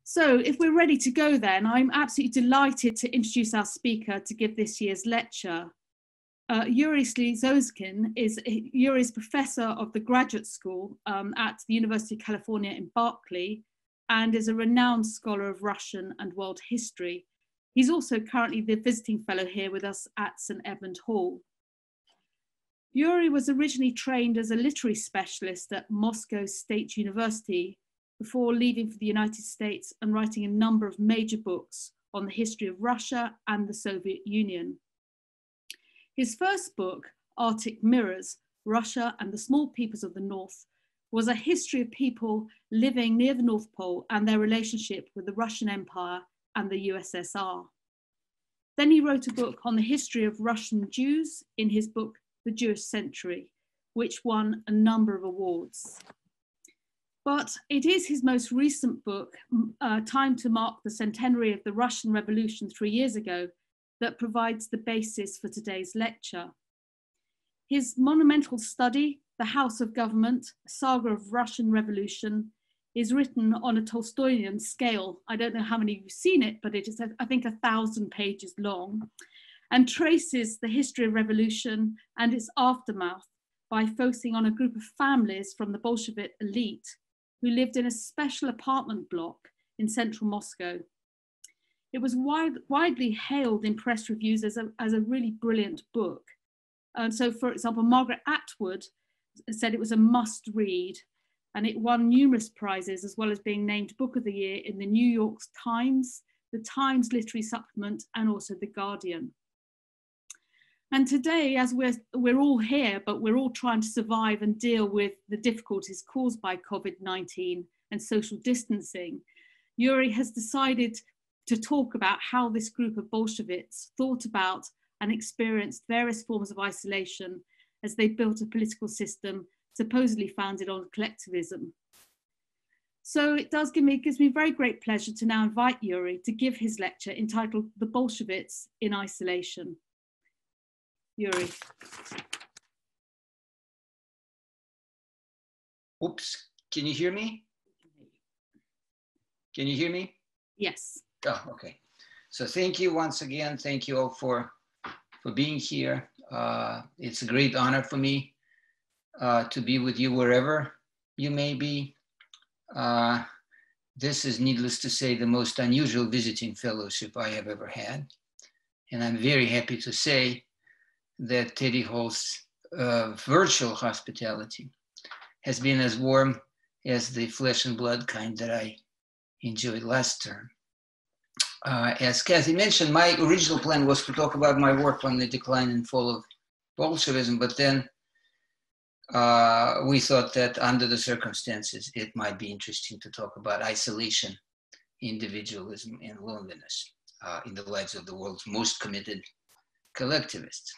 So if we're ready to go then, I'm absolutely delighted to introduce our speaker to give this year's lecture. Yuri Slezkine is professor of the graduate school at the University of California in Berkeley and is a renowned scholar of Russian and world history. He's also currently the visiting fellow here with us at St. Edmund Hall. Yuri was originally trained as a literary specialist at Moscow State University before leaving for the United States and writing a number of major books on the history of Russia and the Soviet Union. His first book, Arctic Mirrors, Russia and the Small Peoples of the North, was a history of people living near the North Pole and their relationship with the Russian Empire and the USSR. Then he wrote a book on the history of Russian Jews in his book, The Jewish Century, which won a number of awards. But it is his most recent book, timed to mark the centenary of the Russian Revolution 3 years ago, that provides the basis for today's lecture. His monumental study, The House of Government, a saga of Russian Revolution, is written on a Tolstoyan scale. I don't know how many of you have seen it, but it is, I think, 1,000 pages long, and traces the history of revolution and its aftermath by focusing on a group of families from the Bolshevik elite who lived in a special apartment block in central Moscow. It was widely hailed in press reviews as a really brilliant book. And so, for example, Margaret Atwood said it was a must read, and it won numerous prizes, as well as being named Book of the Year in the New York Times, the Times Literary Supplement, and also The Guardian. And today, as we're all here, but we're all trying to survive and deal with the difficulties caused by COVID-19 and social distancing, Yuri has decided to talk about how this group of Bolsheviks thought about and experienced various forms of isolation as they built a political system supposedly founded on collectivism. So it gives me very great pleasure to now invite Yuri to give his lecture entitled The Bolsheviks in Isolation. Yuri. Oops, can you hear me? Can you hear me? Yes. Oh, okay. So thank you once again. Thank you all for being here. It's a great honor for me to be with you wherever you may be. This is, needless to say, the most unusual visiting fellowship I have ever had. And I'm very happy to say that Teddy Hall's virtual hospitality has been as warm as the flesh and blood kind that I enjoyed last term. As Kathy mentioned, my original plan was to talk about my work on the decline and fall of Bolshevism, but then we thought that under the circumstances, it might be interesting to talk about isolation, individualism, and loneliness in the lives of the world's most committed collectivists.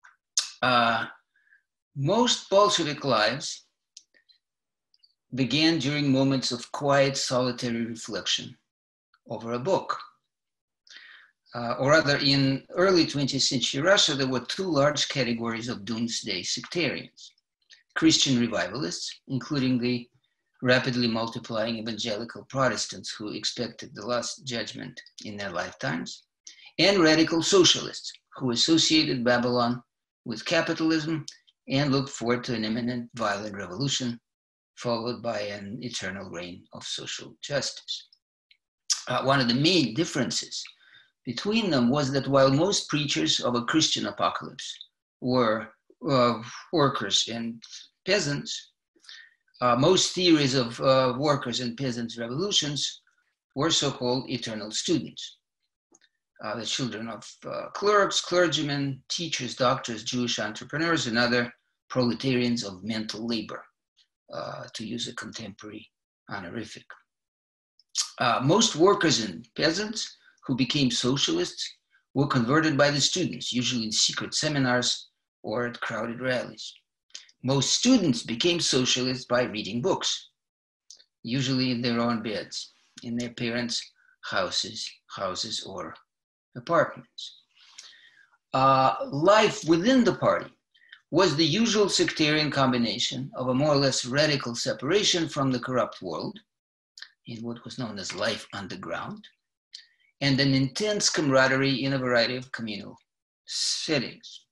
Most Bolshevik lives began during moments of quiet, solitary reflection over a book. Or rather, in early 20th century Russia, there were two large categories of doomsday sectarians: Christian revivalists, including the rapidly multiplying evangelical Protestants who expected the last judgment in their lifetimes, and radical socialists who associated Babylon with capitalism and looked forward to an imminent violent revolution followed by an eternal reign of social justice. One of the main differences between them was that while most preachers of a Christian apocalypse were workers and peasants, most theories of workers and peasants' revolutions were so-called eternal students, the children of clerks, clergymen, teachers, doctors, Jewish entrepreneurs, and other proletarians of mental labor, to use a contemporary honorific. Most workers and peasants who became socialists were converted by the students, usually in secret seminars or at crowded rallies. Most students became socialists by reading books, usually in their own beds, in their parents' houses or apartments. Life within the party was the usual sectarian combination of a more or less radical separation from the corrupt world, in what was known as life underground, and an intense camaraderie in a variety of communal settings.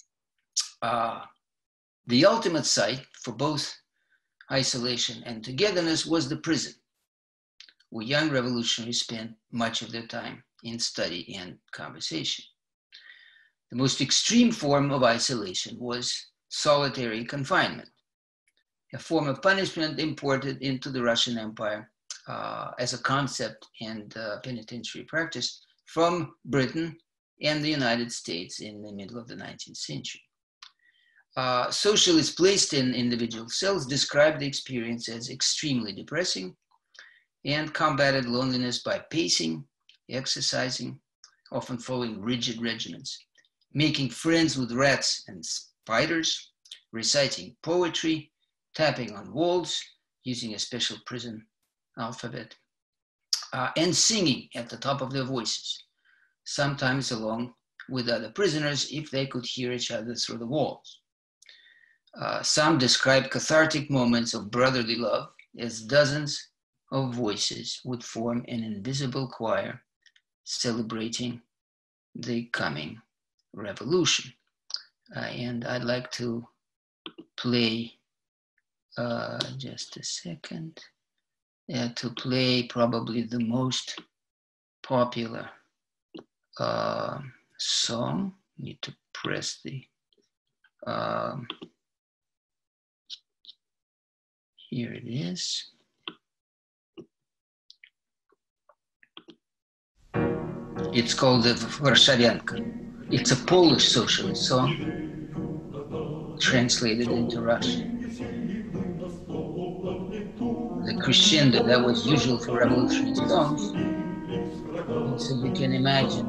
The ultimate site for both isolation and togetherness was the prison, where young revolutionaries spent much of their time in study and conversation. The most extreme form of isolation was solitary confinement, a form of punishment imported into the Russian Empire as a concept and penitentiary practice from Britain and the United States in the middle of the 19th century. Socialists placed in individual cells described the experience as extremely depressing and combated loneliness by pacing, exercising, often following rigid regimens, making friends with rats and spiders, reciting poetry, tapping on walls, using a special prison alphabet, and singing at the top of their voices, sometimes along with other prisoners if they could hear each other through the walls. Some described cathartic moments of brotherly love as dozens of voices would form an invisible choir celebrating the coming revolution. And I'd like to play, just a second, to play probably the most popular song. Need to press the, here it is. It's called the Warszawianka. It's a Polish socialist song translated into Russian. The crescendo that was usual for revolutionary songs. And so you can imagine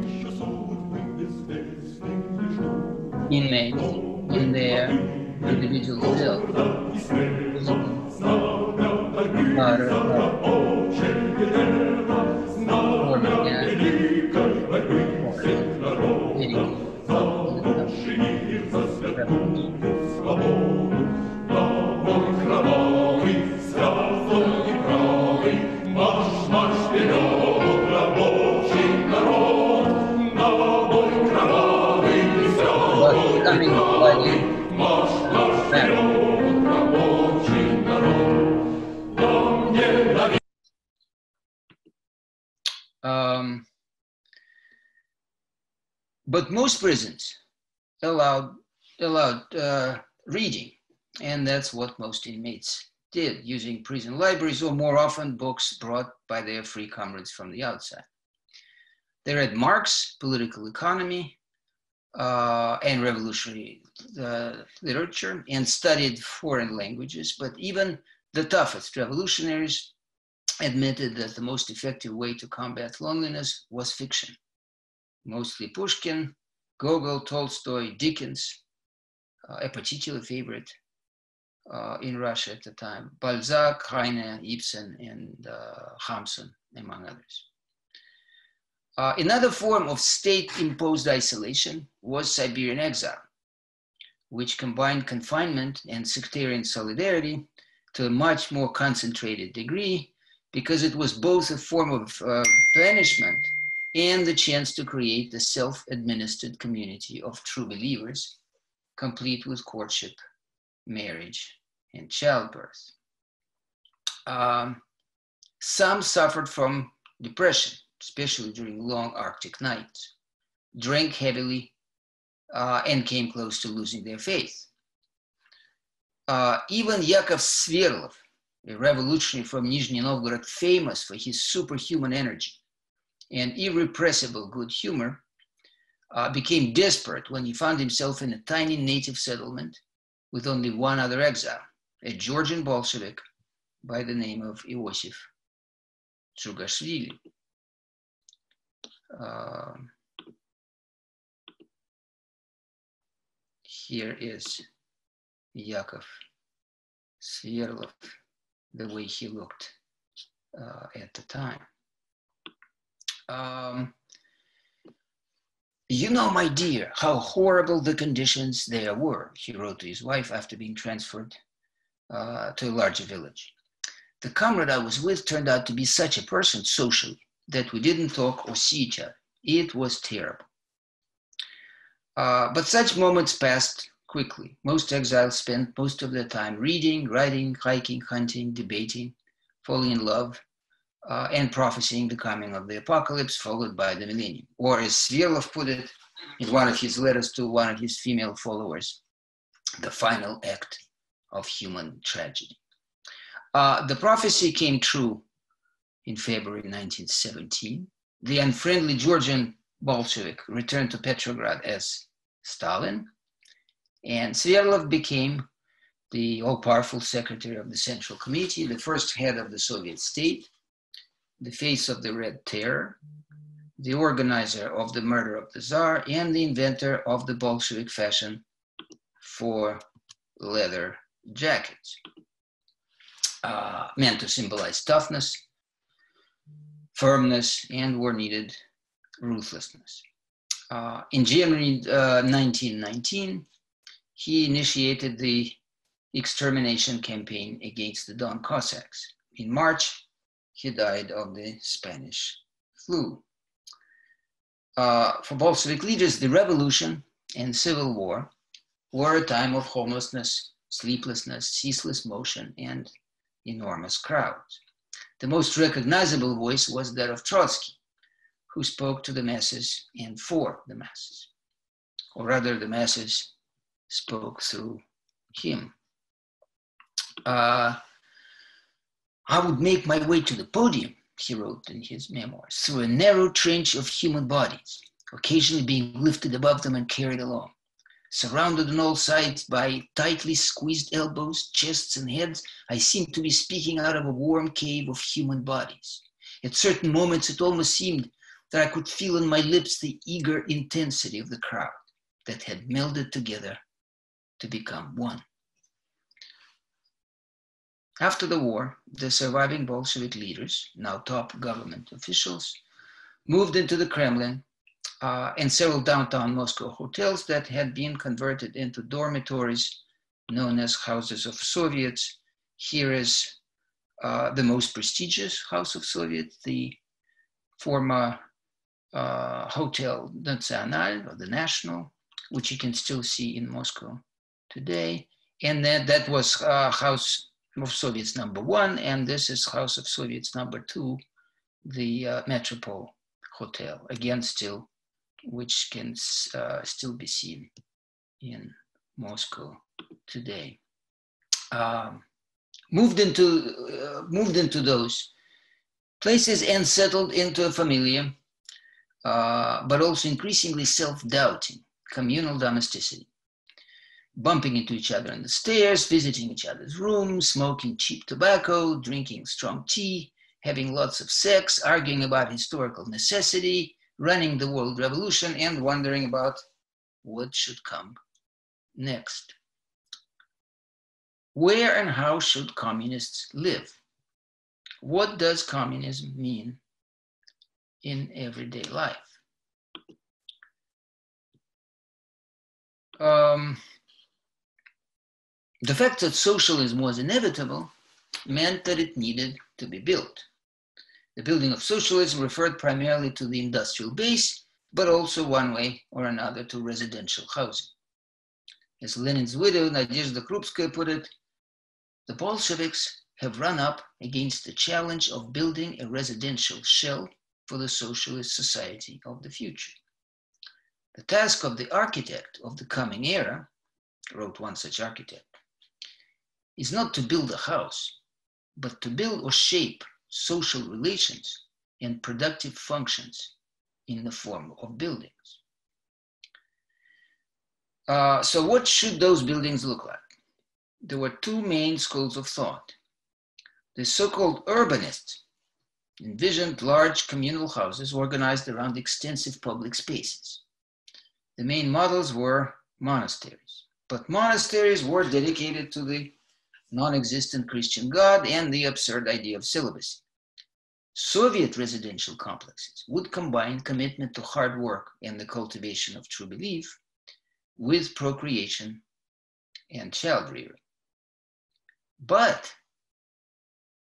inmates in their individual cells but most prisons allowed reading, and that's what most inmates did, using prison libraries or more often books brought by their free comrades from the outside. They read Marx, political economy, and revolutionary literature, and studied foreign languages, but even the toughest revolutionaries admitted that the most effective way to combat loneliness was fiction. Mostly Pushkin, Gogol, Tolstoy, Dickens, a particular favorite in Russia at the time, Balzac, Heine, Ibsen, and Hamsun, among others. Another form of state-imposed isolation was Siberian exile, which combined confinement and sectarian solidarity to a much more concentrated degree, because it was both a form of banishment and the chance to create a self-administered community of true believers, complete with courtship, marriage, and childbirth. Some suffered from depression, especially during long Arctic nights, drank heavily, and came close to losing their faith. Even Yakov Sverdlov, a revolutionary from Nizhny Novgorod, famous for his superhuman energy and irrepressible good humor, became desperate when he found himself in a tiny native settlement with only one other exile, a Georgian Bolshevik by the name of Iosif Djugashvili. Here is Yakov Sverdlov, the way he looked at the time. You know, my dear, how horrible the conditions there were, he wrote to his wife after being transferred to a larger village. The comrade I was with turned out to be such a person socially that we didn't talk or see each other. It was terrible. But such moments passed quickly. Most exiles spent most of their time reading, writing, hiking, hunting, debating, falling in love, and prophesying the coming of the apocalypse followed by the millennium. Or as Sverlov put it in one of his letters to one of his female followers, the final act of human tragedy. The prophecy came true in February 1917. The unfriendly Georgian Bolshevik returned to Petrograd as Stalin, and Sverlov became the all-powerful secretary of the Central Committee, the first head of the Soviet state, the face of the Red Terror, the organizer of the murder of the Tsar, and the inventor of the Bolshevik fashion for leather jackets, meant to symbolize toughness, firmness, and where needed, ruthlessness. In January 1919, he initiated the extermination campaign against the Don Cossacks. In March, he died of the Spanish flu. For Bolshevik leaders, the revolution and civil war were a time of homelessness, sleeplessness, ceaseless motion, and enormous crowds. The most recognizable voice was that of Trotsky, who spoke to the masses and for the masses, or rather the masses spoke through him. I would make my way to the podium, he wrote in his memoirs, through a narrow trench of human bodies, occasionally being lifted above them and carried along. Surrounded on all sides by tightly squeezed elbows, chests, and heads, I seemed to be speaking out of a warm cave of human bodies. At certain moments, it almost seemed that I could feel on my lips the eager intensity of the crowd that had melded together to become one. After the war, the surviving Bolshevik leaders, now top government officials, moved into the Kremlin and several downtown Moscow hotels that had been converted into dormitories known as Houses of Soviets. Here is the most prestigious House of Soviet, the former Hotel National, or the National, which you can still see in Moscow today. And that was House of Soviets #1, and this is House of Soviets #2, the Metropole Hotel, again still, which can still be seen in Moscow today. Moved into those places and settled into a familiar, but also increasingly self-doubting communal domesticity, bumping into each other on the stairs, visiting each other's rooms, smoking cheap tobacco, drinking strong tea, having lots of sex, arguing about historical necessity, running the world revolution, and wondering about what should come next. Where and how should communists live? What does communism mean in everyday life? The fact that socialism was inevitable meant that it needed to be built. The building of socialism referred primarily to the industrial base, but also one way or another to residential housing. As Lenin's widow, Nadezhda Krupskaya, put it, the Bolsheviks have run up against the challenge of building a residential shell for the socialist society of the future. The task of the architect of the coming era, wrote one such architect, is not to build a house, but to build or shape social relations and productive functions in the form of buildings. So what should those buildings look like? There were two main schools of thought. The so-called urbanists envisioned large communal houses organized around extensive public spaces. The main models were monasteries, but monasteries were dedicated to the non-existent Christian God and the absurd idea of celibacy. Soviet residential complexes would combine commitment to hard work and the cultivation of true belief with procreation and child rearing. But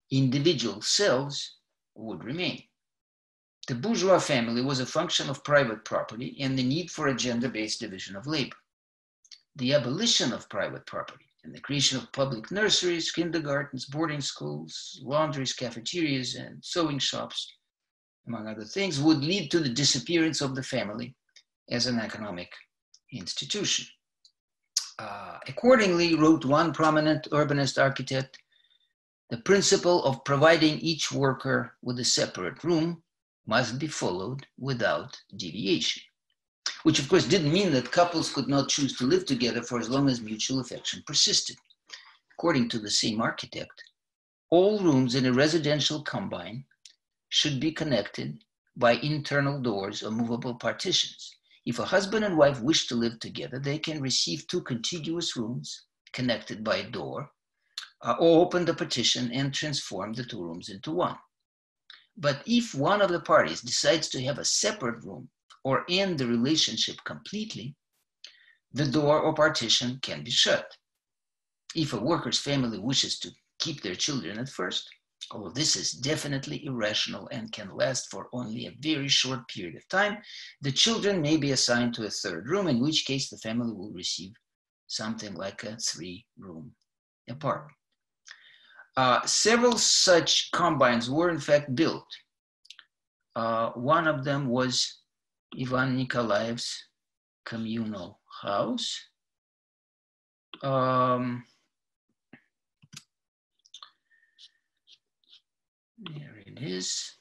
individual cells would remain. The bourgeois family was a function of private property and the need for a gender-based division of labor. The abolition of private property and the creation of public nurseries, kindergartens, boarding schools, laundries, cafeterias, and sewing shops, among other things, would lead to the disappearance of the family as an economic institution. Accordingly, wrote one prominent urbanist architect, the principle of providing each worker with a separate room must be followed without deviation, which of course didn't mean that couples could not choose to live together for as long as mutual affection persisted. According to the same architect, all rooms in a residential combine should be connected by internal doors or movable partitions. If a husband and wife wish to live together, they can receive two contiguous rooms connected by a door, or open the partition and transform the two rooms into one. But if one of the parties decides to have a separate room or end the relationship completely, the door or partition can be shut. If a worker's family wishes to keep their children at first, although this is definitely irrational and can last for only a very short period of time, the children may be assigned to a third room, in which case the family will receive something like a 3-room apartment. Several such combines were in fact built. One of them was Ivan Nikolaev's communal house. There it is,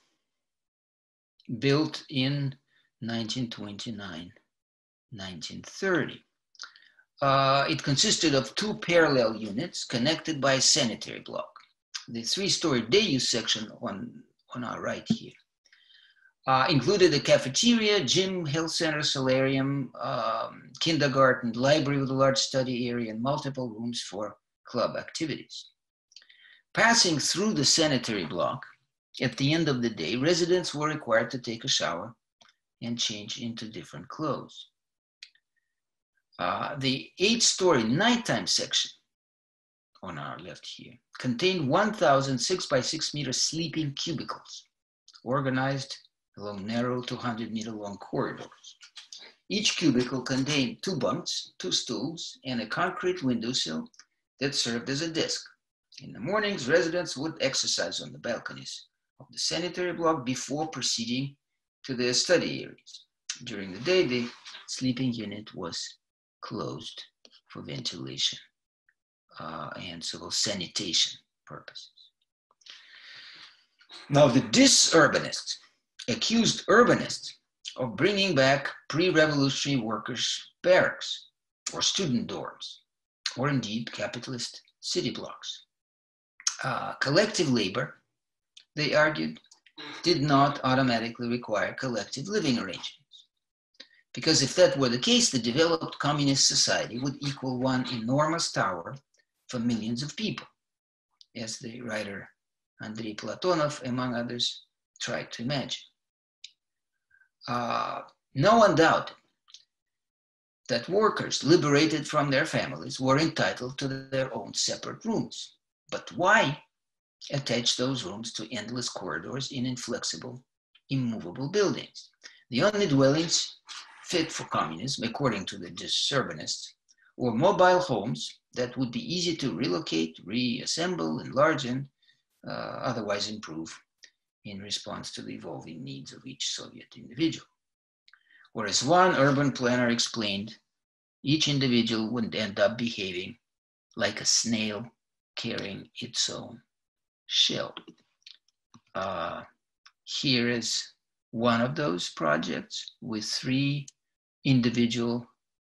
built in 1929, 1930. It consisted of 2 parallel units connected by a sanitary block. The 3-story day-use section on our right here included a cafeteria, gym, health center, solarium, kindergarten, library with a large study area, and multiple rooms for club activities. Passing through the sanitary block, at the end of the day, residents were required to take a shower and change into different clothes. The 8-story nighttime section on our left here contained 1,000 6-by-6-meter sleeping cubicles organized along narrow 200-meter long corridors. Each cubicle contained 2 bunks, 2 stools, and a concrete windowsill that served as a desk. In the mornings, residents would exercise on the balconies of the sanitary block before proceeding to their study areas. During the day, the sleeping unit was closed for ventilation and civil sanitation purposes. Now, the disurbanists accused urbanists of bringing back pre-revolutionary workers' barracks or student dorms, or indeed capitalist city blocks. Collective labor, they argued, did not automatically require collective living arrangements. Because if that were the case, the developed communist society would equal one enormous tower for millions of people, as the writer Andrei Platonov, among others, tried to imagine. No one doubted that workers liberated from their families were entitled to their own separate rooms. But why attach those rooms to endless corridors in inflexible, immovable buildings? The only dwellings fit for communism, according to the disurbanists, were mobile homes that would be easy to relocate, reassemble, enlarge, and otherwise improve in response to the evolving needs of each Soviet individual. Whereas one urban planner explained, each individual would end up behaving like a snail carrying its own shell. Here is one of those projects with 3 individual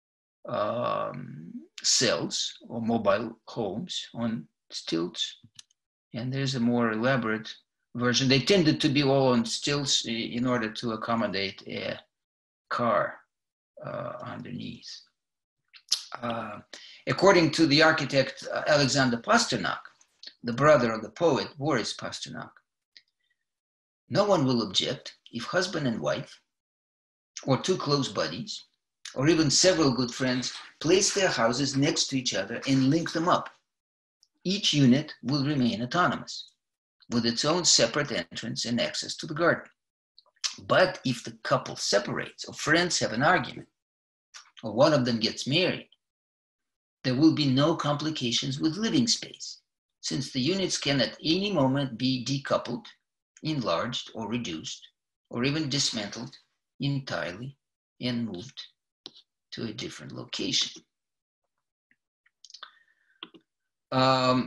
cells or mobile homes on stilts. And there's a more elaborate version. They tended to be all on stilts in order to accommodate a car underneath. According to the architect Alexander Pasternak, the brother of the poet Boris Pasternak, no one will object if husband and wife, or 2 close buddies, or even several good friends place their houses next to each other and link them up. Each unit will remain autonomous. with its own separate entrance and access to the garden. But if the couple separates, or friends have an argument, or one of them gets married, there will be no complications with living space, since the units can at any moment be decoupled, enlarged or reduced, or even dismantled entirely and moved to a different location. Now,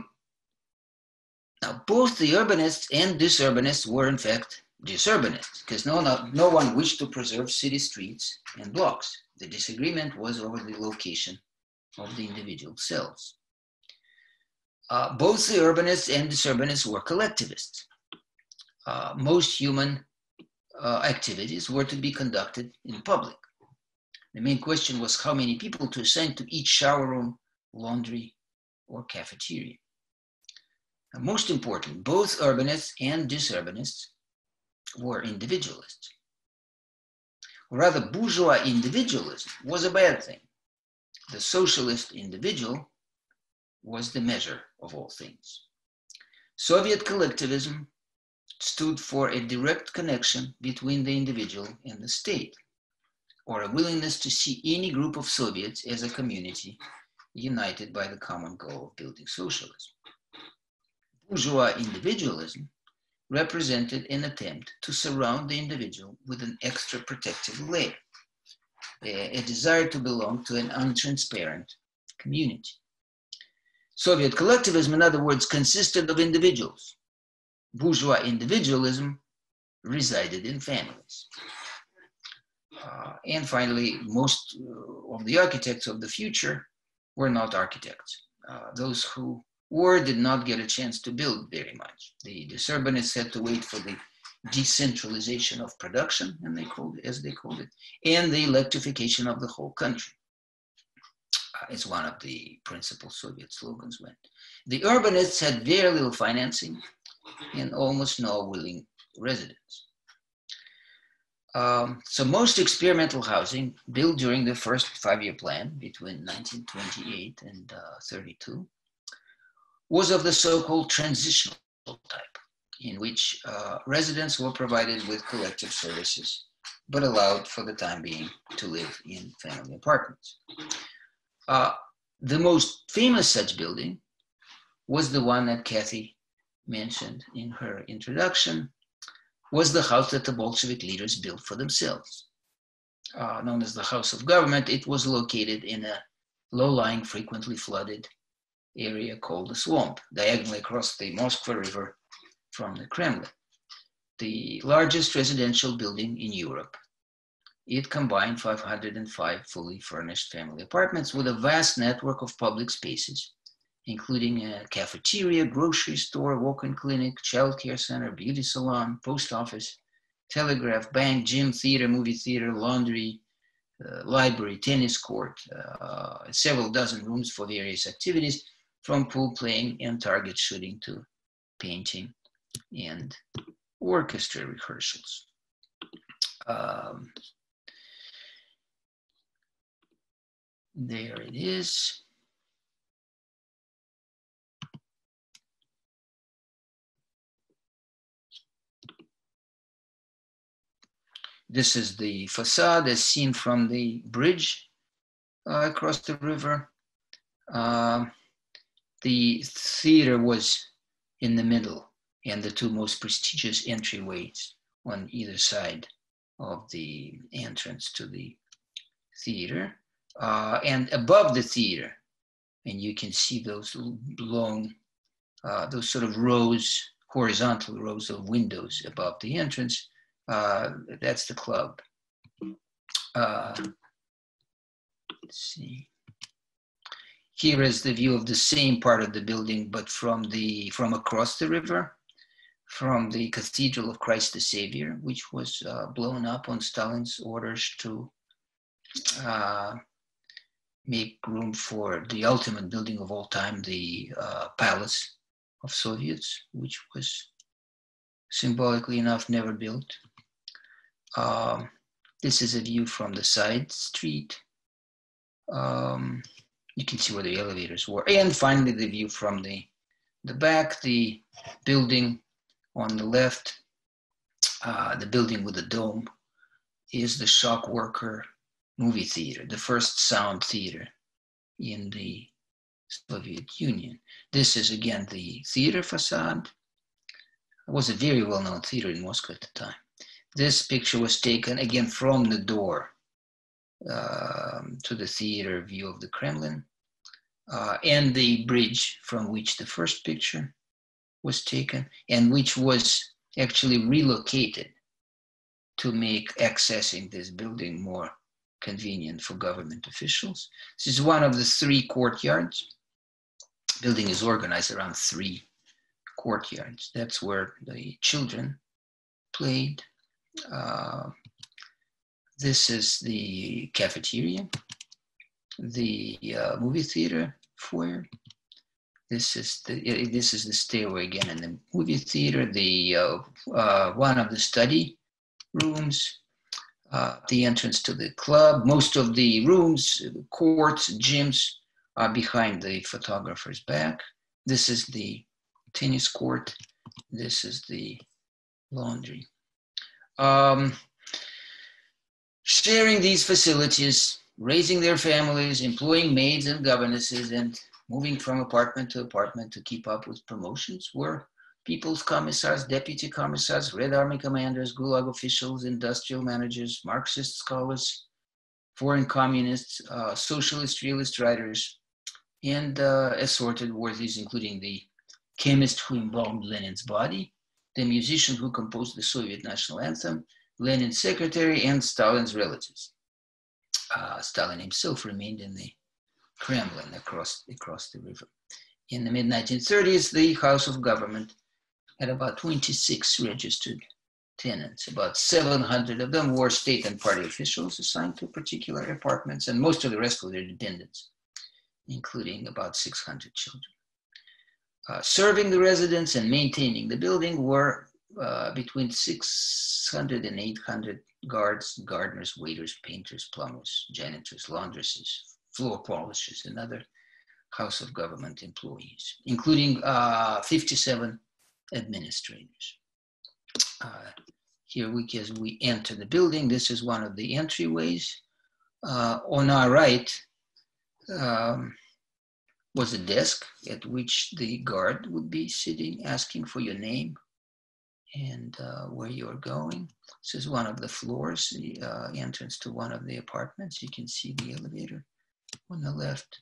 both the urbanists and disurbanists were in fact disurbanists, because no one wished to preserve city streets and blocks. The disagreement was over the location of the individual cells. Both the urbanists and disurbanists were collectivists. Most human activities were to be conducted in public. The main question was how many people to assign to each shower room, laundry, or cafeteria. And most important, both urbanists and disurbanists were individualists. Or rather, bourgeois individualism was a bad thing. The socialist individual was the measure of all things. Soviet collectivism stood for a direct connection between the individual and the state, or a willingness to see any group of Soviets as a community united by the common goal of building socialism. Bourgeois individualism represented an attempt to surround the individual with an extra protective layer, a desire to belong to an untransparent community. Soviet collectivism, in other words, consisted of individuals. Bourgeois individualism resided in families. And finally, most of the architects of the future were not architects. Those who were did not get a chance to build very much. The disurbanists had to wait for the decentralization of production, and as they called it, and the electrification of the whole country. It's one of the principal Soviet slogans went. The urbanists had very little financing and almost no willing residents. So most experimental housing built during the first 5-year plan between 1928 and 32 was of the so-called transitional type, in which residents were provided with collective services, but allowed for the time being to live in family apartments. The most famous such building was the one that Kathy mentioned in her introduction, was the house that the Bolshevik leaders built for themselves. Known as the House of Government, it was located in a low-lying, frequently flooded area called the Swamp, diagonally across the Moskva River from the Kremlin. The largest residential building in Europe. It combined 505 fully furnished family apartments with a vast network of public spaces, including a cafeteria, grocery store, walk-in clinic, childcare center, beauty salon, post office, telegraph, bank, gym, theater, movie theater, laundry, library, tennis court, several dozen rooms for various activities, from pool playing and target shooting to painting and orchestra rehearsals. There it is. This is the facade as seen from the bridge across the river. The theater was in the middle, and the two most prestigious entryways on either side of the entrance to the theater. And above the theater, and you can see those long, those sort of rows, horizontal rows of windows above the entrance. That's the club. Let's see. Here is the view of the same part of the building, but from across the river, from the Cathedral of Christ the Savior, which was blown up on Stalin's orders to make room for the ultimate building of all time, the Palace of Soviets, which was symbolically enough never built. This is a view from the side street. You can see where the elevators were. And finally, the view from the back, the building On the left, the building with the dome, is the Shock Worker movie theater, the first sound theater in the Soviet Union. This is again the theater facade. It was a very well-known theater in Moscow at the time. This picture was taken again from the door to the theater view of the Kremlin, and the bridge from which the first picture was taken, and which was actually relocated to make accessing this building more convenient for government officials. This is one of the 3 courtyards. The building is organized around 3 courtyards. That's where the children played. This is the cafeteria, the movie theater foyer. This is the stairway again in the movie theater. The one of the study rooms, the entrance to the club. Most of the rooms, courts, gyms are behind the photographer's back. This is the tennis court. This is the laundry. Sharing these facilities, raising their families, employing maids and governesses, and moving from apartment to apartment to keep up with promotions were people's commissars, deputy commissars, Red Army commanders, Gulag officials, industrial managers, Marxist scholars, foreign communists, socialist, realist writers, and assorted worthies, including the chemist who embalmed Lenin's body, the musician who composed the Soviet national anthem, Lenin's secretary, and Stalin's relatives. Stalin himself remained in the Kremlin across the river. In the mid-1930s, the House of Government had about 26 registered tenants. About 700 of them were state and party officials assigned to particular apartments, and most of the rest were their dependents, including about 600 children. Serving the residents and maintaining the building were between 600 and 800 guards, gardeners, waiters, painters, plumbers, janitors, laundresses, floor polishers, and other House of Government employees, including 57 administrators. Here, as we enter the building, this is one of the entryways. On our right was a desk at which the guard would be sitting, asking for your name and where you're going. This is one of the floors, the entrance to one of the apartments. You can see the elevator on the left.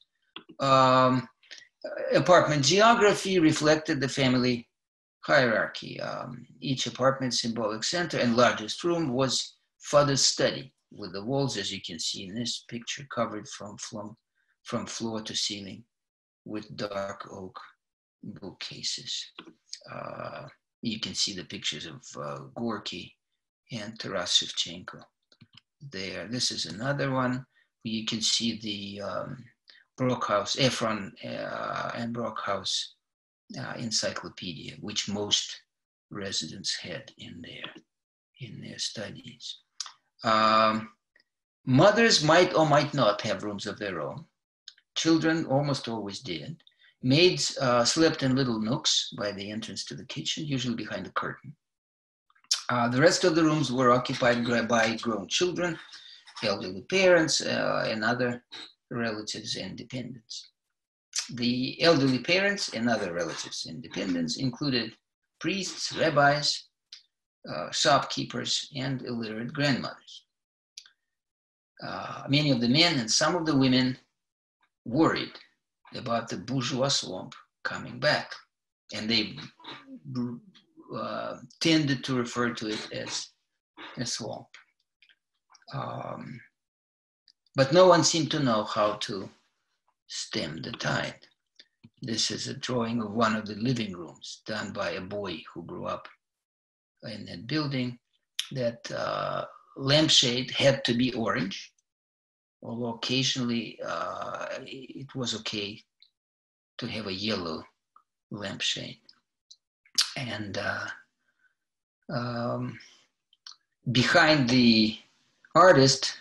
Apartment geography reflected the family hierarchy. Each apartment's symbolic center and largest room was father's study, with the walls, as you can see in this picture, covered from floor to ceiling with dark oak bookcases. You can see the pictures of Gorky and Taras Shevchenko there. This is another one. You can see the Brockhaus, Efron and Brockhaus encyclopedia, which most residents had in their studies. Mothers might or might not have rooms of their own. Children almost always did. Maids slept in little nooks by the entrance to the kitchen, usually behind a curtain. The rest of the rooms were occupied by grown children, elderly parents, and other relatives and dependents. The elderly parents and other relatives and dependents included priests, rabbis, shopkeepers, and illiterate grandmothers. Many of the men and some of the women worried about the bourgeois swamp coming back, and they tended to refer to it as a swamp. But no one seemed to know how to stem the tide. This is a drawing of one of the living rooms done by a boy who grew up in that building. That lampshade had to be orange, although occasionally it was okay to have a yellow lampshade. And behind the artist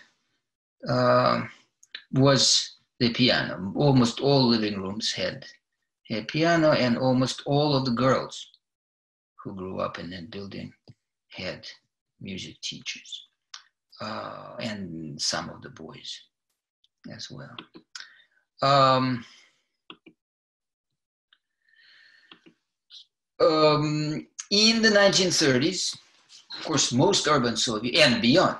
was the piano. Almost all living rooms had a piano, and almost all of the girls who grew up in that building had music teachers, and some of the boys as well. In the 1930s, of course, most urban Soviet, and beyond,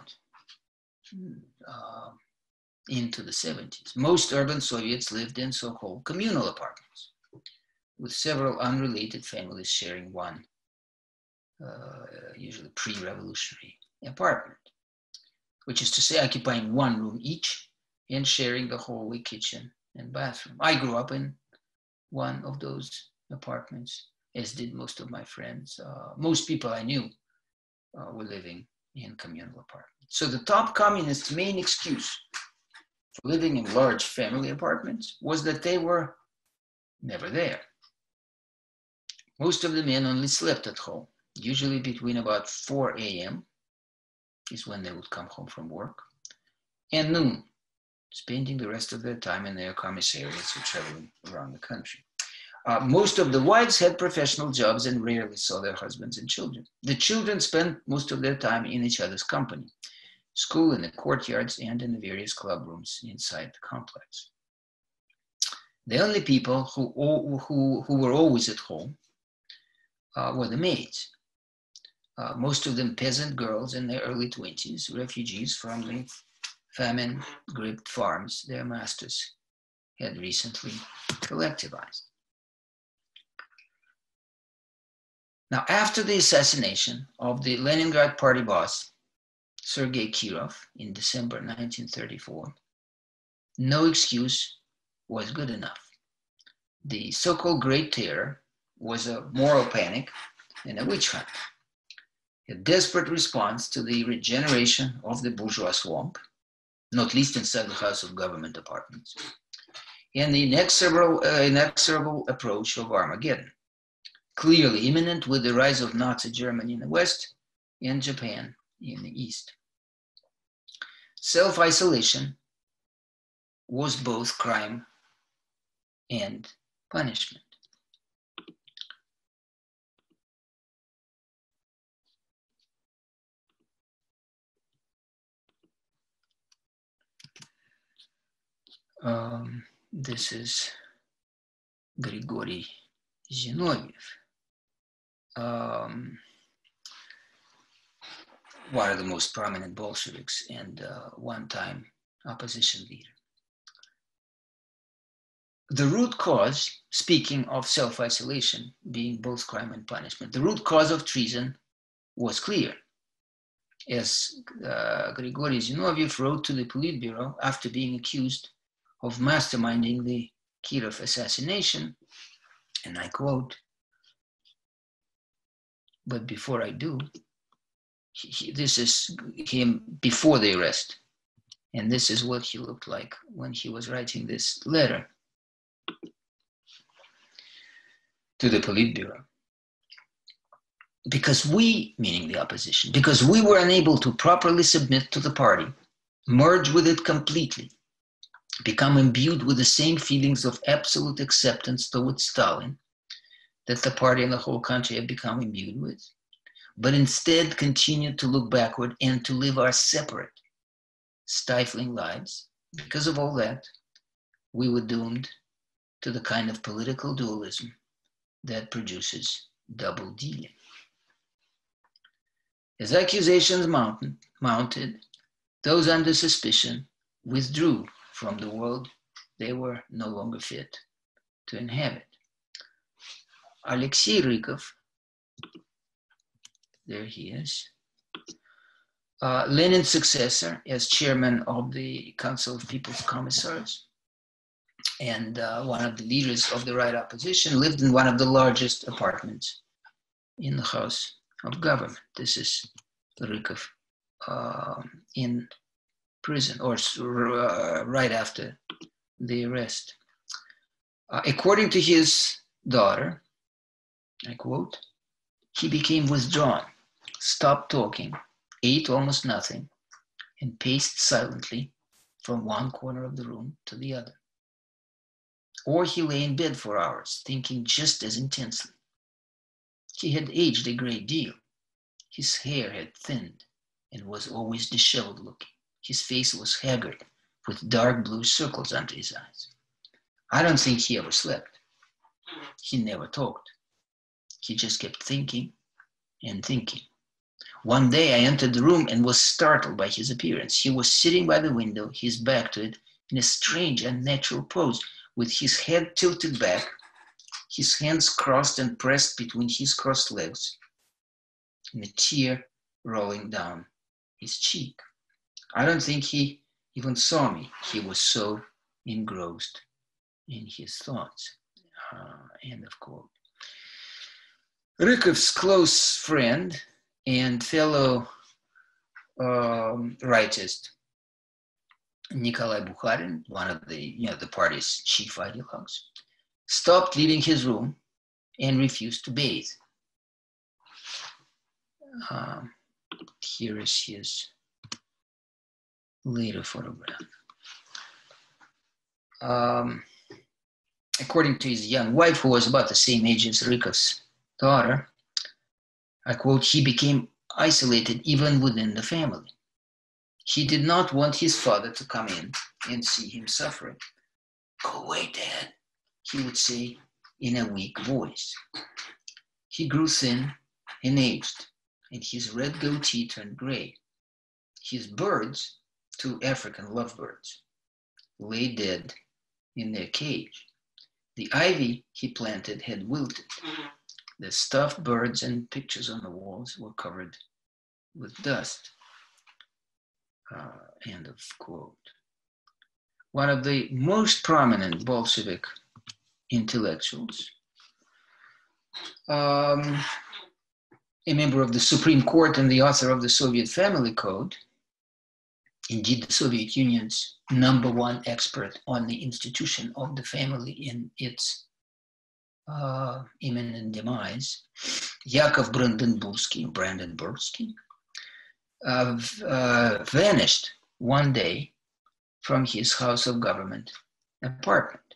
into the 70s, most urban Soviets lived in so-called communal apartments, with several unrelated families sharing one, usually pre-revolutionary apartment, which is to say occupying one room each and sharing the hallway, kitchen, and bathroom. I grew up in one of those apartments, as did most of my friends. Most people I knew were living in communal apartments. So the top communists' main excuse for living in large family apartments was that they were never there. Most of the men only slept at home, usually between about 4 a.m. is when they would come home from work, and noon, spending the rest of their time in their commissariats or traveling around the country. Most of the wives had professional jobs and rarely saw their husbands and children. The children spent most of their time in each other's company, school, in the courtyards, and in the various club rooms inside the complex. The only people who were always at home were the maids. Most of them peasant girls in their early 20s, refugees from the famine-gripped farms their masters had recently collectivized. Now, after the assassination of the Leningrad party boss, Sergei Kirov, in December 1934, no excuse was good enough. The so-called Great Terror was a moral panic and a witch hunt, a desperate response to the regeneration of the bourgeois swamp, not least inside the House of Government apartments, and the inexorable approach of Armageddon, clearly imminent with the rise of Nazi Germany in the West and Japan in the East. Self-isolation was both crime and punishment. This is Grigory Zinoviev, one of the most prominent Bolsheviks and one-time opposition leader. The root cause, speaking of self-isolation being both crime and punishment, the root cause of treason was clear. As Grigory Zinoviev wrote to the Politburo after being accused of masterminding the Kirov assassination, and I quote, "But before I do," this is him before the arrest, and this is what he looked like when he was writing this letter to the Politburo. Because we, meaning the opposition, because we were unable to properly submit to the party, merge with it completely, become imbued with the same feelings of absolute acceptance towards Stalin that the party and the whole country have become imbued with, but instead continued to look backward and to live our separate, stifling lives. Because of all that, we were doomed to the kind of political dualism that produces double dealing. As accusations mounted, those under suspicion withdrew from the world they were no longer fit to inhabit. Alexei Rykov, there he is, Lenin's successor as chairman of the Council of People's Commissars and one of the leaders of the right opposition, lived in one of the largest apartments in the House of Government. This is Rykov in prison, or right after the arrest. According to his daughter, I quote, "He became withdrawn, stopped talking, ate almost nothing, and paced silently from one corner of the room to the other. Or he lay in bed for hours, thinking just as intensely. He had aged a great deal. His hair had thinned and was always disheveled looking. His face was haggard, with dark blue circles under his eyes. I don't think he ever slept. He never talked. He just kept thinking and thinking. One day I entered the room and was startled by his appearance. He was sitting by the window, his back to it, in a strange and natural pose, with his head tilted back, his hands crossed and pressed between his crossed legs, and a tear rolling down his cheek. I don't think he even saw me. He was so engrossed in his thoughts. End of quote. Rykov's close friend and fellow rightist, Nikolai Bukharin, one of the party's chief ideologues, stopped leaving his room and refused to bathe. Here is his later photograph. According to his young wife, who was about the same age as Rykov's daughter, I quote, he became isolated even within the family. He did not want his father to come in and see him suffering. Go away, Dad, he would say in a weak voice. He grew thin and aged, and his red goatee turned gray. His birds, 2 African lovebirds, lay dead in their cage. The ivy he planted had wilted. The stuffed birds and pictures on the walls were covered with dust. End of quote. One of the most prominent Bolshevik intellectuals, a member of the Supreme Court and the author of the Soviet Family Code, indeed the Soviet Union's #1 expert on the institution of the family in its imminent demise, Yakov Brandenbursky, vanished one day from his House of Government apartment.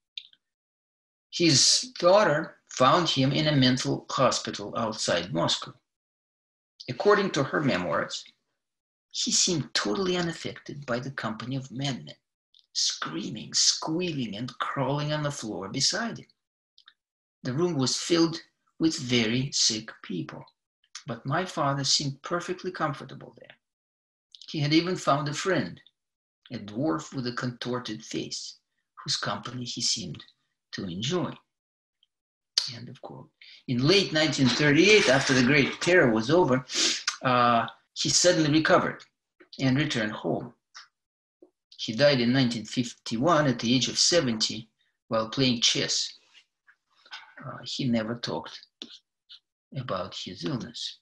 His daughter found him in a mental hospital outside Moscow. According to her memoirs, he seemed totally unaffected by the company of madmen, screaming, squealing, and crawling on the floor beside him. The room was filled with very sick people, but my father seemed perfectly comfortable there. He had even found a friend, a dwarf with a contorted face, whose company he seemed to enjoy. End of quote. In late 1938, after the Great Terror was over, he suddenly recovered and returned home. He died in 1951 at the age of 70 while playing chess. He never talked about his illness.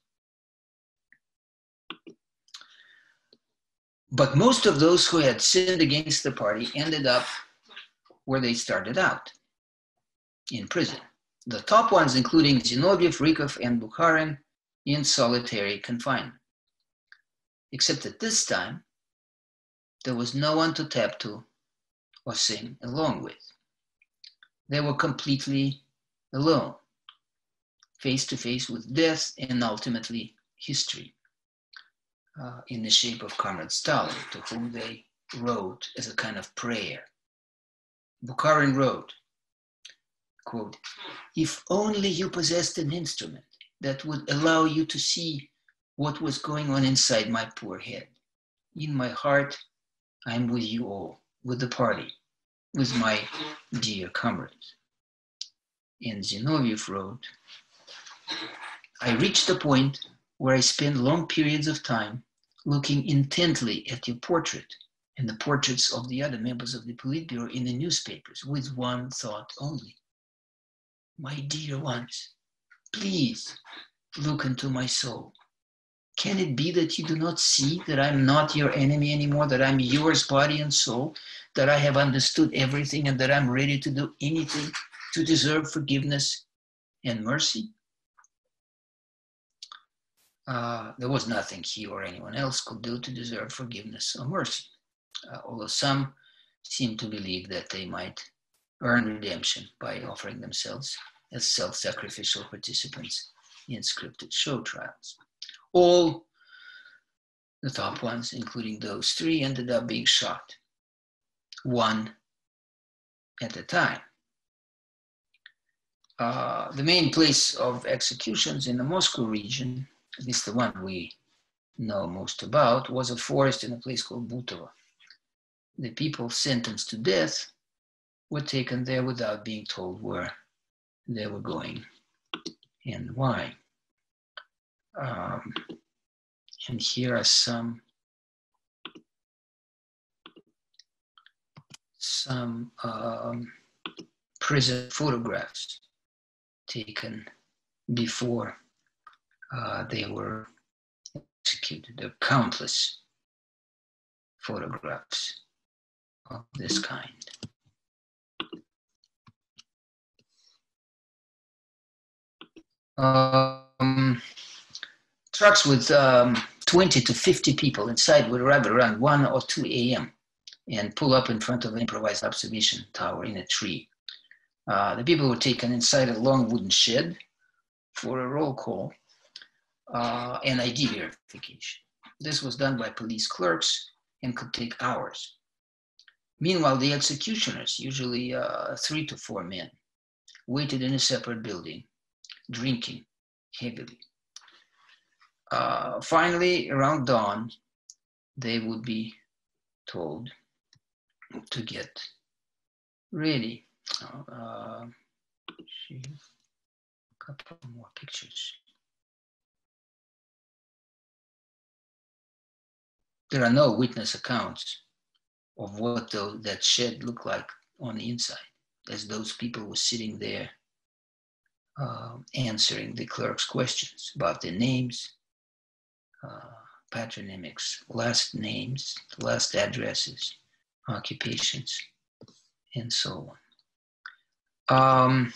But most of those who had sinned against the party ended up where they started out, in prison. The top ones, including Zinoviev, Rykov, and Bukharin, in solitary confinement. Except that this time, there was no one to tap to or sing along with. They were completely alone, face to face with death and ultimately history, in the shape of Comrade Stalin, to whom they wrote as a kind of prayer. Bukharin wrote, quote, "If only you possessed an instrument that would allow you to see what was going on inside my poor head. In my heart, I'm with you all, with the party, with my dear comrades." And Zinoviev wrote, "I reached a point where I spent long periods of time looking intently at your portrait and the portraits of the other members of the Politburo in the newspapers with one thought only. My dear ones, please look into my soul. Can it be that you do not see that I'm not your enemy anymore, that I'm yours, body and soul, that I have understood everything and that I'm ready to do anything to deserve forgiveness and mercy?" There was nothing he or anyone else could do to deserve forgiveness or mercy, although some seem to believe that they might earn redemption by offering themselves as self-sacrificial participants in scripted show trials. All the top ones, including those three, ended up being shot, one at a time. The main place of executions in the Moscow region, at least the one we know most about, was a forest in a place called Butovo. The people sentenced to death were taken there without being told where they were going and why. And here are some prison photographs taken before they were executed. There are countless photographs of this kind. Trucks with 20 to 50 people inside would arrive around 1 or 2 a.m. and pull up in front of an improvised observation tower in a tree. The people were taken inside a long wooden shed for a roll call and ID verification. This was done by police clerks and could take hours. Meanwhile, the executioners, usually 3 to 4 men, waited in a separate building, drinking heavily. Finally, around dawn, they would be told to get ready. A couple more pictures. There are no witness accounts of what that shed looked like on the inside, as those people were sitting there answering the clerk's questions about their names, patronymics, last names, last addresses, occupations, and so on.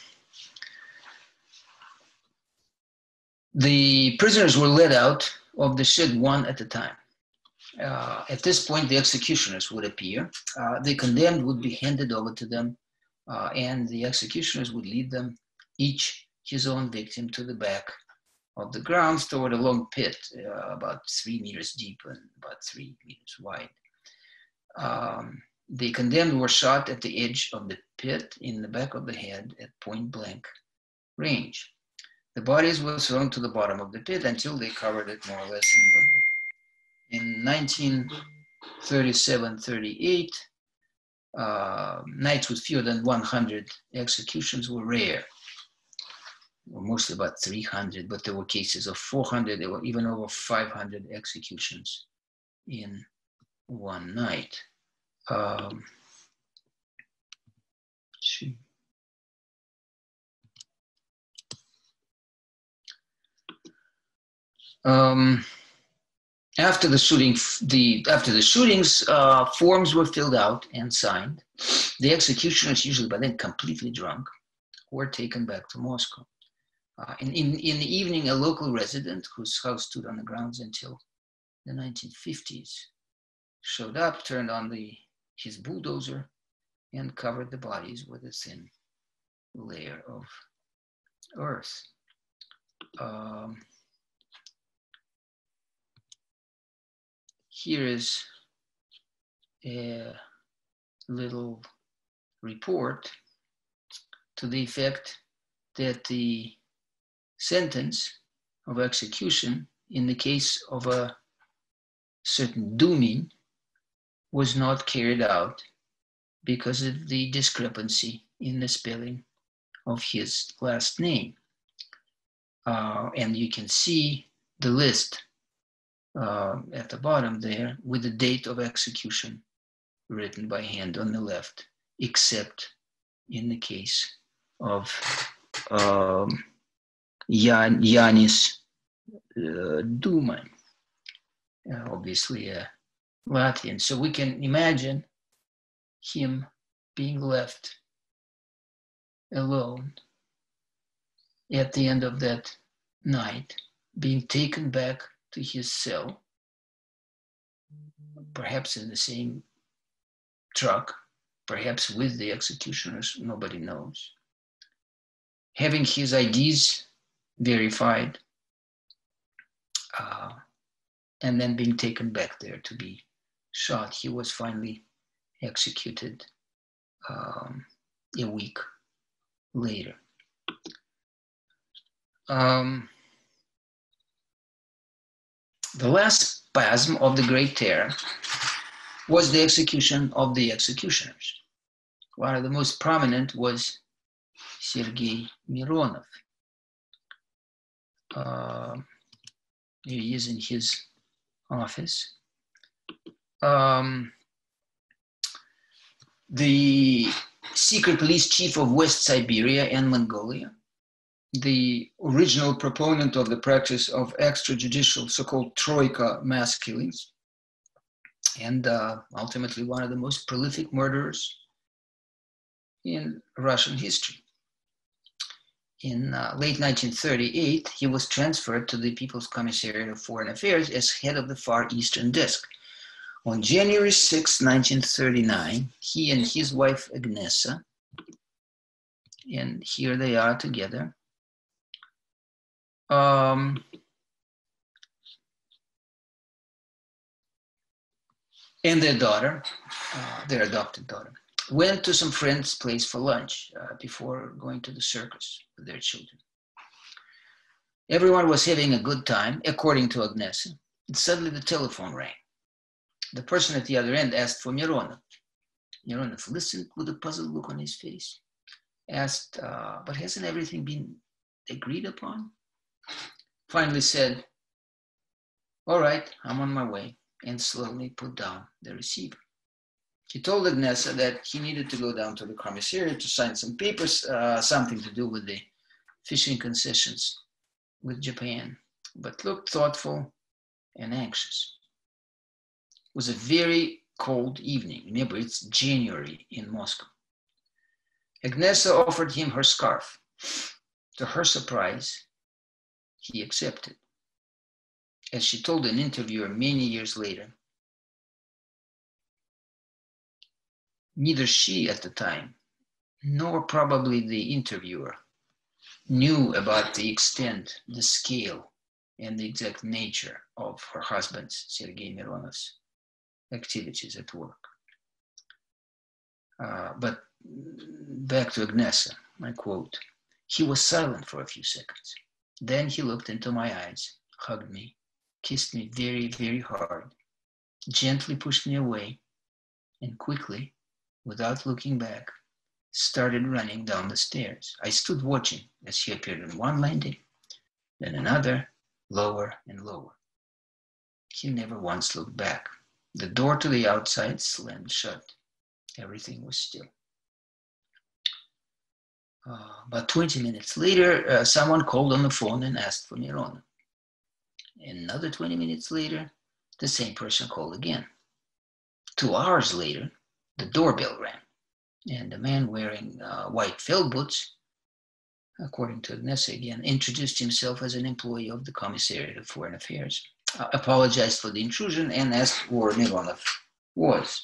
The prisoners were led out of the shed one at a time. At this point, the executioners would appear. The condemned would be handed over to them, and the executioners would lead them, each his own victim, to the back of the grounds toward a long pit, about 3 meters deep and about 3 meters wide. The condemned were shot at the edge of the pit in the back of the head at point blank range. The bodies were thrown to the bottom of the pit until they covered it more or less evenly. In 1937-38, nights with fewer than 100 executions were rare. Well, mostly about 300, but there were cases of 400, there were even over 500 executions in one night. After the shootings, forms were filled out and signed. The executioners, usually by then completely drunk, were taken back to Moscow. In the evening, a local resident whose house stood on the grounds until the 1950s showed up, turned on his bulldozer, and covered the bodies with a thin layer of earth. Here is a little report to the effect that the sentence of execution in the case of a certain Dumin was not carried out because of the discrepancy in the spelling of his last name. And you can see the list at the bottom there with the date of execution written by hand on the left, except in the case of Yanis Duman, obviously a Latvian. So we can imagine him being left alone at the end of that night, being taken back to his cell, perhaps in the same truck, perhaps with the executioners, nobody knows. Having his IDs verified, and then being taken back there to be shot. He was finally executed a week later. The last spasm of the Great Terror was the execution of the executioners. One of the most prominent was Sergei Mironov. He is in his office. The secret police chief of West Siberia and Mongolia, the original proponent of the practice of extrajudicial so-called troika mass killings, and ultimately one of the most prolific murderers in Russian history. In late 1938, he was transferred to the People's Commissariat of Foreign Affairs as head of the Far Eastern Desk. On January 6, 1939, he and his wife Agnesa, and here they are together, and their daughter, their adopted daughter, went to some friend's place for lunch before going to the circus with their children. Everyone was having a good time, according to Agnesa, and suddenly the telephone rang. The person at the other end asked for Mironov. Mironov listened with a puzzled look on his face, asked, but hasn't everything been agreed upon? Finally said, all right, I'm on my way, and slowly put down the receiver. He told Agnesa that he needed to go down to the commissariat to sign some papers, something to do with the fishing concessions with Japan, but looked thoughtful and anxious. It was a very cold evening. Remember, it's January in Moscow. Agnesa offered him her scarf. To her surprise, he accepted. As she told an interviewer many years later, neither she at the time, nor probably the interviewer, knew about the extent, the scale, and the exact nature of her husband's, Sergei Mironov's, activities at work. But back to Agnesa, I quote, he was silent for a few seconds. Then he looked into my eyes, hugged me, kissed me very, very hard, gently pushed me away, and quickly, without looking back, started running down the stairs. I stood watching as he appeared on one landing, then another, lower and lower. He never once looked back. The door to the outside slammed shut. Everything was still. About 20 minutes later, someone called on the phone and asked for Mironov. Another 20 minutes later, the same person called again. 2 hours later, the doorbell rang, and a man wearing white felt boots, according to Agnesa again, introduced himself as an employee of the Commissariat of Foreign Affairs, apologized for the intrusion, and asked where Mironov was.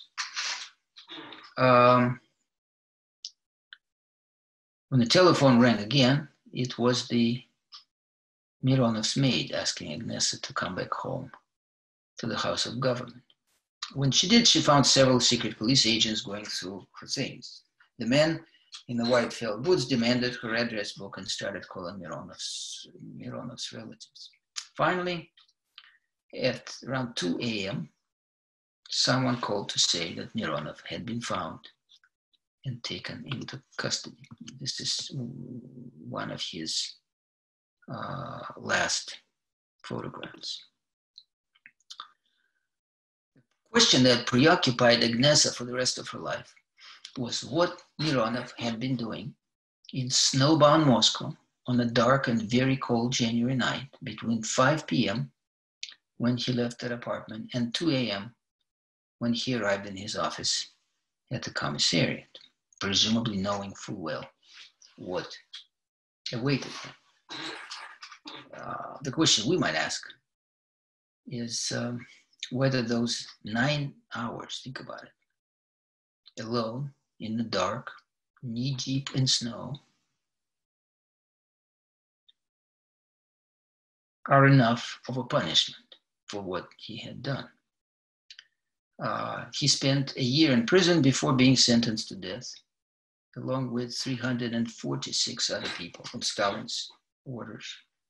When the telephone rang again, it was the Mironov's maid asking Agnesa to come back home to the House of Government. When she did, she found several secret police agents going through her things. The man in the white felt boots demanded her address book and started calling Mironov's relatives. Finally, at around 2 a.m., someone called to say that Mironov had been found and taken into custody. This is one of his last photographs. The question that preoccupied Agnesa for the rest of her life was what Mironov had been doing in snowbound Moscow on a dark and very cold January night between 5 p.m. when he left that apartment and 2 a.m. when he arrived in his office at the commissariat, presumably knowing full well what awaited him. The question we might ask is whether those 9 hours, think about it, alone in the dark, knee-deep in snow, are enough of a punishment for what he had done. He spent a year in prison before being sentenced to death, along with 346 other people from Stalin's orders.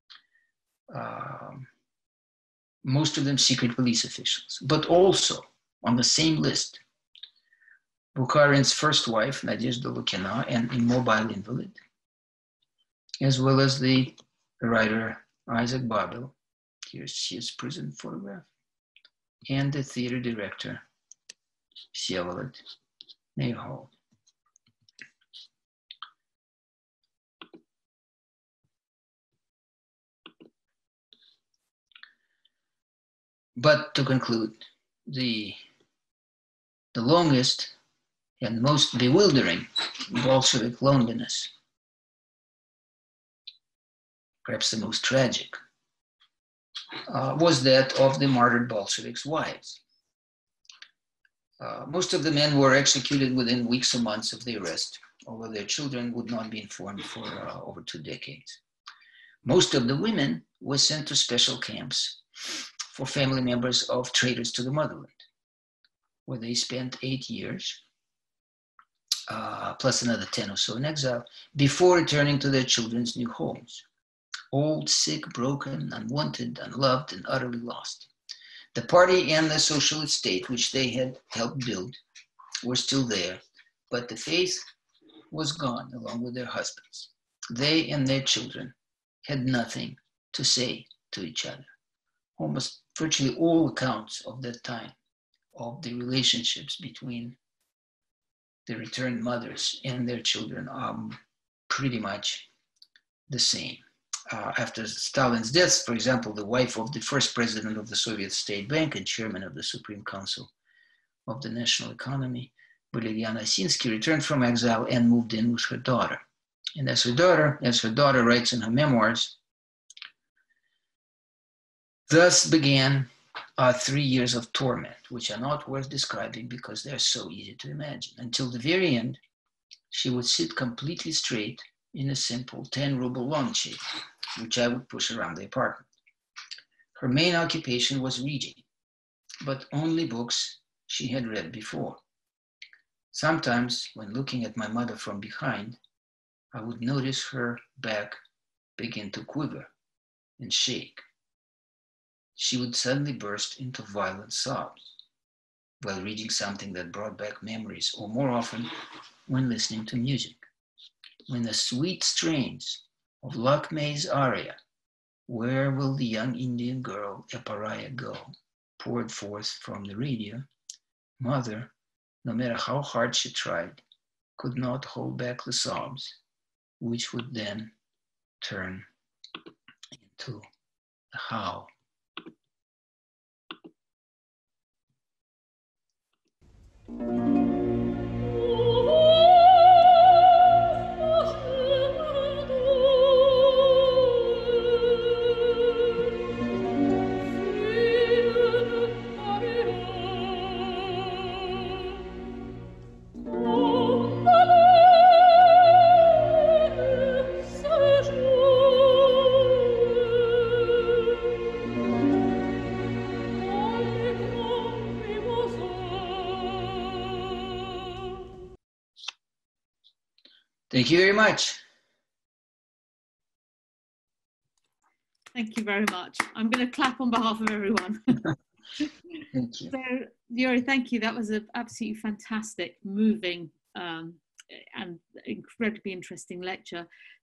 Most of them secret police officials, but also on the same list, Bukharin's first wife, Nadezhda Lukina, an immobile invalid, as well as the writer Isaac Babel, here's his prison photograph, and the theater director, Vsevolod Neyhol. But to conclude, the longest and most bewildering Bolshevik loneliness, perhaps the most tragic, was that of the martyred Bolsheviks' wives. Most of the men were executed within weeks or months of the arrest, although their children would not be informed for over 2 decades. Most of the women were sent to special camps for family members of traitors to the motherland, where they spent 8 years, plus another 10 or so in exile, before returning to their children's new homes. Old, sick, broken, unwanted, unloved, and utterly lost. The party and the socialist state, which they had helped build, were still there, but the faith was gone along with their husbands. They and their children had nothing to say to each other. Almost virtually all accounts of that time, of the relationships between the returned mothers and their children, are pretty much the same. After Stalin's death, for example, the wife of the first president of the Soviet State Bank and chairman of the Supreme Council of the National Economy, Valeriana Osinsky, returned from exile and moved in with her daughter. And as her daughter writes in her memoirs, thus began our 3 years of torment, which are not worth describing because they're so easy to imagine. Until the very end, she would sit completely straight in a simple 10-ruble lawn chair, which I would push around the apartment. Her main occupation was reading, but only books she had read before. Sometimes, when looking at my mother from behind, I would notice her back begin to quiver and shake. She would suddenly burst into violent sobs while reading something that brought back memories, or more often, when listening to music. When the sweet strains of Lakmay's aria, "Where Will the Young Indian Girl, a Pariah, Go?" poured forth from the radio, Mother, no matter how hard she tried, could not hold back the sobs, which would then turn into a howl. Thank you very much. Thank you very much. I'm going to clap on behalf of everyone. Thank you. So, Yuri, thank you. That was an absolutely fantastic, moving, and incredibly interesting lecture.